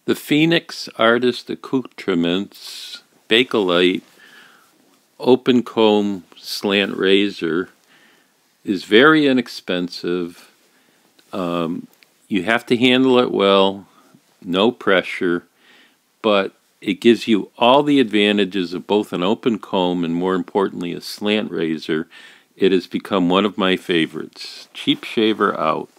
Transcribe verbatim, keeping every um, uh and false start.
The Phoenix Artist Accoutrements Bakelite Open Comb Slant Razor is very inexpensive. Um, you have to handle it well, no pressure, but it gives you all the advantages of both an open comb and, more importantly, a slant razor. It has become one of my favorites. Cheap Shaver out.